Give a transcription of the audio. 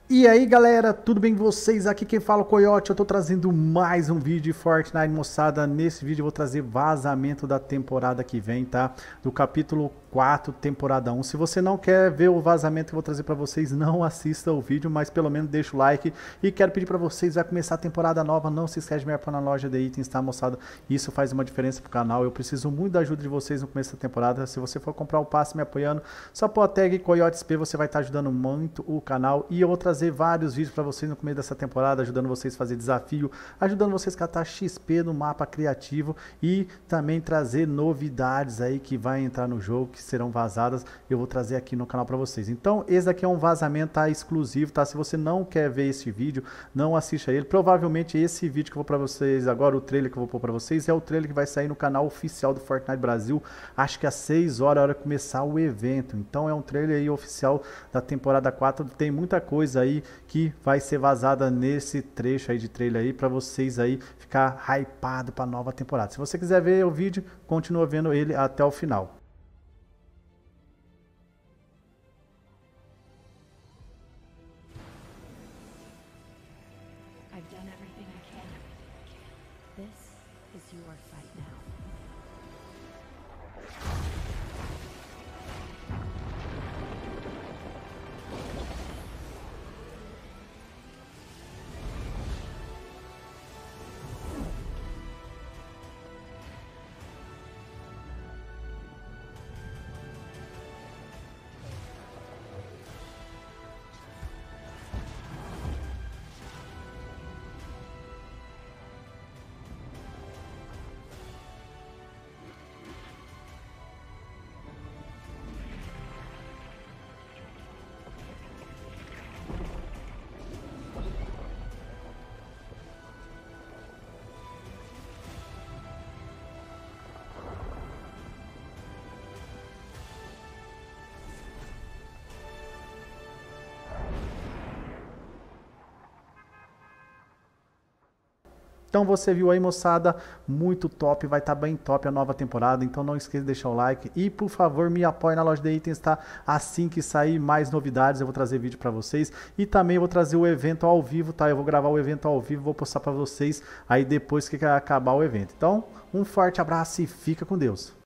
E aí galera, tudo bem com vocês? Aqui quem fala é o Coyote, eu tô trazendo mais um vídeo de Fortnite, moçada. Nesse vídeo eu vou trazer vazamento da temporada que vem, tá? Do capítulo 4, temporada 1. Se você não quer ver o vazamento que eu vou trazer pra vocês, não assista o vídeo, mas pelo menos deixa o like. E quero pedir pra vocês, vai começar a temporada nova, não se esquece de me apoiar na loja de itens, tá, moçada? Isso faz uma diferença pro canal, eu preciso muito da ajuda de vocês no começo da temporada. Se você for comprar o passe me apoiando, só pôr a tag CoyoteSP, você vai estar ajudando muito o canal. E eu vou trazer vários vídeos para vocês no começo dessa temporada, ajudando vocês a fazer desafio, ajudando vocês a catar XP no mapa criativo e também trazer novidades aí que vai entrar no jogo, que serão vazadas, eu vou trazer aqui no canal para vocês. Então esse daqui é um vazamento, tá, exclusivo, tá? Se você não quer ver esse vídeo, não assista ele. Provavelmente esse vídeo que eu vou para vocês agora, o trailer que eu vou pôr para vocês, é o trailer que vai sair no canal oficial do Fortnite Brasil, acho que às 6 horas, a hora de começar o evento. Então é um trailer aí oficial da temporada 4, tem muita coisa aí que vai ser vazada nesse trecho aí de trailer aí para vocês aí ficar hypado para nova temporada. Se você quiser ver o vídeo, continua vendo ele até o final. I've done everything I can. This is your fight now. Então você viu aí, moçada, muito top, vai estar bem top a nova temporada, então não esqueça de deixar o like e por favor me apoie na loja de itens, tá? Assim que sair mais novidades eu vou trazer vídeo para vocês e também vou trazer o evento ao vivo, tá? Eu vou gravar o evento ao vivo, vou postar para vocês aí depois que acabar o evento. Então um forte abraço e fica com Deus.